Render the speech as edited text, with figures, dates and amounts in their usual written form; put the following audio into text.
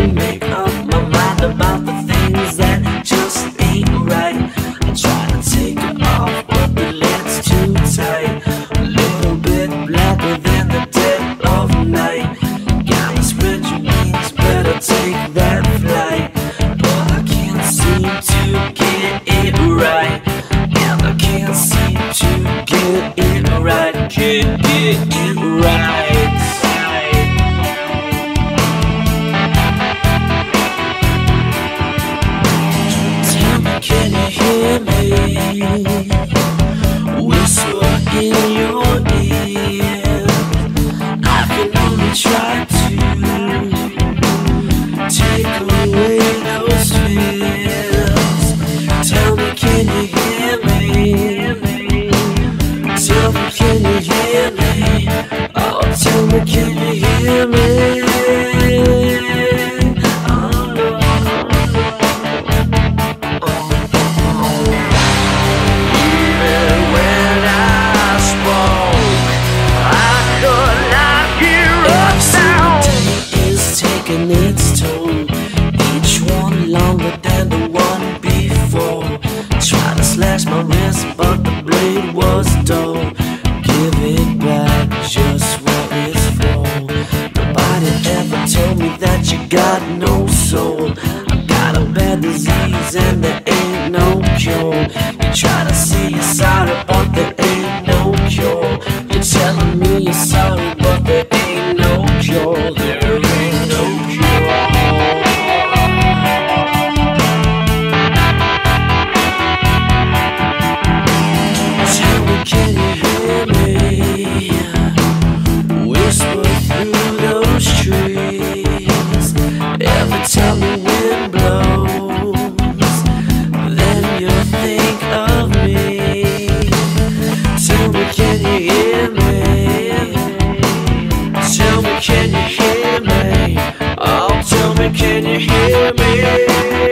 make up my mind about the things that just ain't right. I try to take it off, but the lid's too tight. A little bit blacker than the dead of night. Gotta spread your wings, better take that flight. But I can't seem to get it right. And I can't seem to get it right. Can't get it right. Can you hear me? Whisper in your ear. I can only try to take away those fears. Tell me, can you hear me? Tell me, can you hear me? Oh, tell me, can you hear me? Its toll, each one longer than the one before. Tried to slash my wrist, but the blade was dull. Give it back, just what it's for. Nobody ever told me that you got no soul. I got a bad disease and there ain't no cure. You try to say you're sorry, but there ain't no cure. You're telling me you're sorry, but there ain't no cure. There ain't no cure. Tell me, can you hear me? Whisper through those trees. Every time the wind blows, then you think of me. Tell me, can you hear me? Tell me, can you hear me? Oh, tell me, can you hear me?